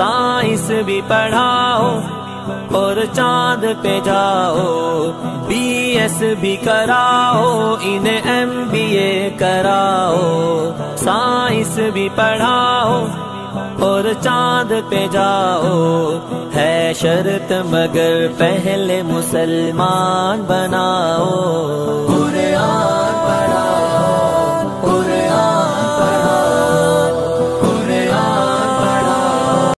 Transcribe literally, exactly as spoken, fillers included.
Science भी पढ़ाओ और चांद पे जाओ, बीएस भी कराओ, इन्हें एमबीए कराओ। साइंस भी पढ़ाओ और चांद पे जाओ, है शर्त मगर पहले मुसलमान बनाओ।